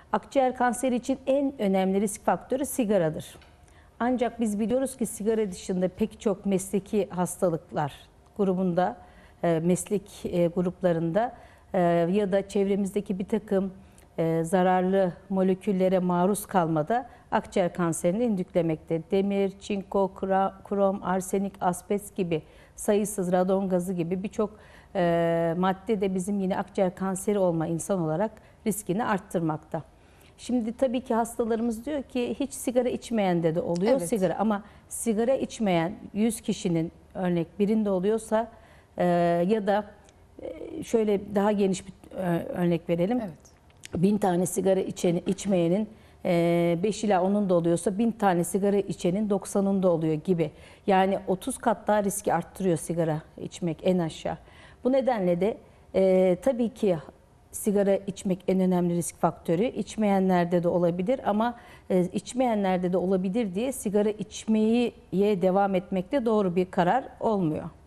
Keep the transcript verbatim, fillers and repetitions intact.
Akciğer kanseri için en önemli risk faktörü sigaradır. Ancak biz biliyoruz ki sigara dışında pek çok mesleki hastalıklar grubunda, meslek gruplarında ya da çevremizdeki bir takım zararlı moleküllere maruz kalmada akciğer kanserini indüklemekte. Demir, çinko, krom, arsenik, asbest gibi sayısız, radon gazı gibi birçok madde de bizim yine akciğer kanseri olma insan olarak riskini arttırmakta. Şimdi tabii ki hastalarımız diyor ki hiç sigara içmeyende de oluyor Evet. sigara, ama sigara içmeyen yüz kişinin örnek birinde oluyorsa e, ya da e, şöyle daha geniş bir e, örnek verelim. Evet. Bin tane sigara içeni, içmeyenin e, beş ila onunda oluyorsa bin tane sigara içenin doksanında oluyor gibi. Yani otuz kat daha riski arttırıyor sigara içmek en aşağı. Bu nedenle de e, tabii ki sigara içmek en önemli risk faktörü. İçmeyenlerde de olabilir ama e, içmeyenlerde de olabilir diye sigara içmeye devam etmek de doğru bir karar olmuyor.